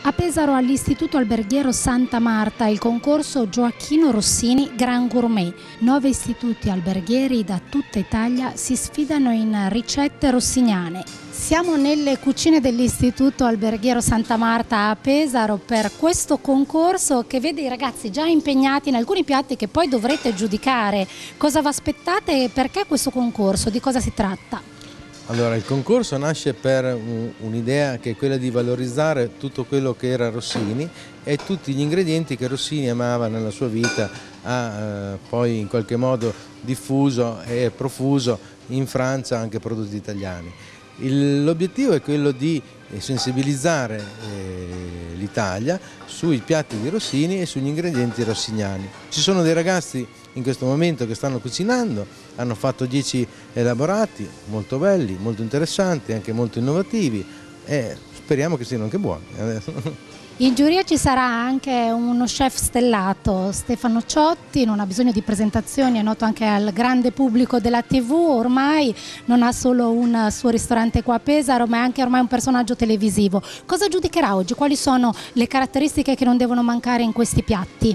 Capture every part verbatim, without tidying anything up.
A Pesaro all'Istituto Alberghiero Santa Marta il concorso Gioacchino Rossini Gran Gourmet. Nove istituti alberghieri da tutta Italia si sfidano in ricette rossiniane. Siamo nelle cucine dell'Istituto Alberghiero Santa Marta a Pesaro per questo concorso che vede i ragazzi già impegnati in alcuni piatti che poi dovrete giudicare. Cosa vi aspettate e perché questo concorso? Di cosa si tratta? Allora, il concorso nasce per un'idea che è quella di valorizzare tutto quello che era Rossini e tutti gli ingredienti che Rossini amava nella sua vita, ha eh, poi in qualche modo diffuso e profuso in Francia anche prodotti italiani. L'obiettivo è quello di sensibilizzare eh, l'Italia sui piatti di Rossini e sugli ingredienti rossiniani. Ci sono dei ragazzi in questo momento che stanno cucinando, hanno fatto dieci elaborati molto belli, molto interessanti, anche molto innovativi e speriamo che siano anche buoni. In giuria ci sarà anche uno chef stellato, Stefano Ciotti, non ha bisogno di presentazioni, è noto anche al grande pubblico della tivù, ormai non ha solo un suo ristorante qua a Pesaro ma è anche ormai un personaggio televisivo. Cosa giudicherà oggi? Quali sono le caratteristiche che non devono mancare in questi piatti?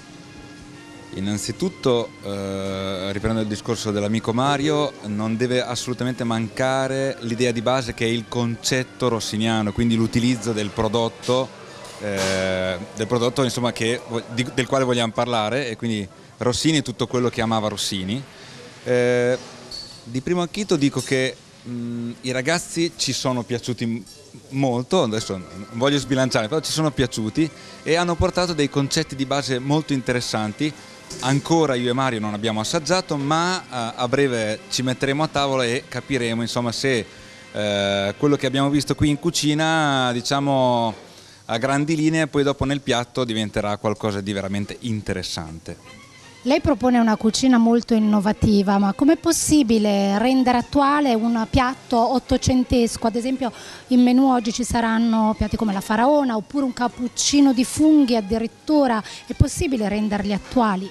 Innanzitutto, eh, riprendo il discorso dell'amico Mario, non deve assolutamente mancare l'idea di base che è il concetto rossiniano, quindi l'utilizzo del prodotto, eh, del prodotto insomma, che, di, del quale vogliamo parlare, e quindi Rossini, tutto quello che amava Rossini. Eh, di primo acchito dico che mh, i ragazzi ci sono piaciuti molto, adesso non voglio sbilanciare, però ci sono piaciuti e hanno portato dei concetti di base molto interessanti. Ancora io e Mario non abbiamo assaggiato, ma uh, a breve ci metteremo a tavola e capiremo insomma, se uh, quello che abbiamo visto qui in cucina, diciamo a grandi linee, poi dopo nel piatto diventerà qualcosa di veramente interessante. Lei propone una cucina molto innovativa, ma com'è possibile rendere attuale un piatto ottocentesco? Ad esempio in menù oggi ci saranno piatti come la faraona oppure un cappuccino di funghi addirittura, è possibile renderli attuali?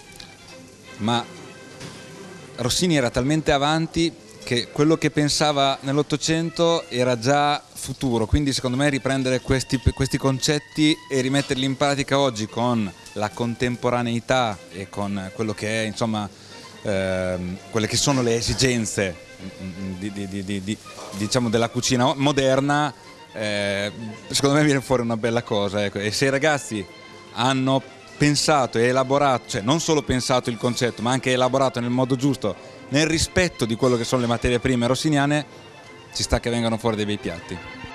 Ma Rossini era talmente avanti che quello che pensava nell'Ottocento era già futuro, quindi secondo me riprendere questi, questi concetti e rimetterli in pratica oggi con la contemporaneità e con quello che è, insomma, ehm, quelle che sono le esigenze di, di, di, di, di, diciamo della cucina moderna, eh, secondo me viene fuori una bella cosa, ecco. E se i ragazzi hanno pensato e elaborato, cioè non solo pensato il concetto ma anche elaborato nel modo giusto, nel rispetto di quello che sono le materie prime rossiniane, ci sta che vengano fuori dei bei piatti.